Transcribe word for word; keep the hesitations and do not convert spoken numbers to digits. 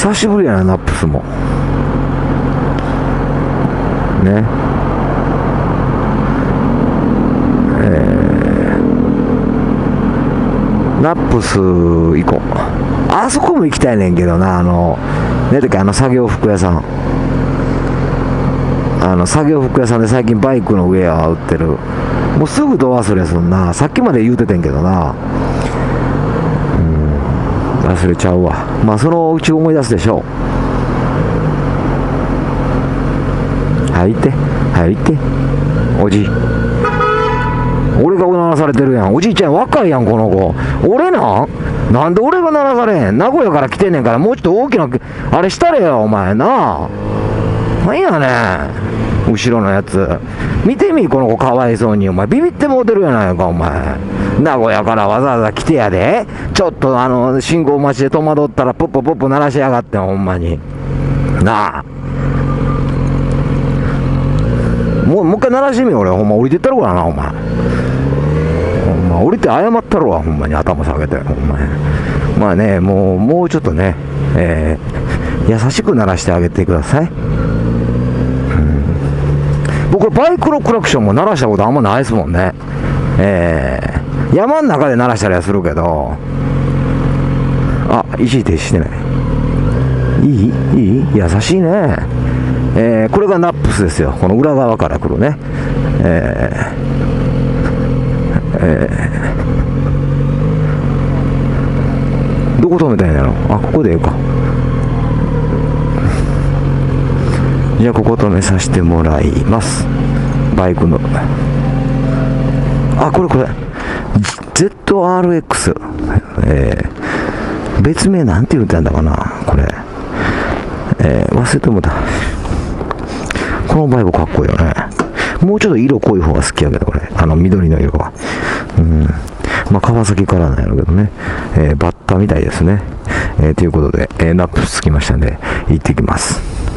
久しぶりやな、ナップスもね。えー、ナップス行こう。あそこも行きたいねんけどな、あのねてかあの作業服屋さん、あの作業服屋さんで最近バイクのウェア売ってる。もうすぐ度忘れすんな。さっきまで言うててんけどな。うん、忘れちゃうわ。まあそのうち思い出すでしょう。入って入っておじい、俺が鳴らされてるやん。おじいちゃん若いやんこの子。俺なんなんで俺が鳴らされへん。名古屋から来てんねんから、もうちょっと大きなあれしたれよお前な。なんやねん後ろのやつ見てみ、この子かわいそうに。お前ビビってもうてるやないかお前。名古屋からわざわざ来てやで。ちょっとあの信号待ちで戸惑ったらポッポポッポ鳴らしやがってほんまになあ。もうもう一回鳴らしてみよ俺。ほんま降りてったるからなお前。ほんま降りて謝ったるわほんまに。頭下げてほんまに。まあね、もうもうちょっとね、えー、優しく鳴らしてあげてください。うん、僕バイクのクラクションも鳴らしたことあんまないですもんね。えー、山の中で鳴らしたりはするけど。あ、一時停止してない。いいいい優しいね。えー、これがナップスですよ。この裏側から来るね。えーえー、どこ止めたんやろ。あ、ここでええか。じゃあここ止めさせてもらいます。バイクの。あ、これこれ ゼットアールエックス、えー、別名なんて言ったんだかなこれ。えー、忘れてもた。このバイクかっこいいよね。もうちょっと色濃い方が好きやけど、これ。あの緑の色は。うん。まあ、川崎からなんやろうけどね。えー、バッタみたいですね。えー、ということで、えー、ナップつきましたんで、行ってきます。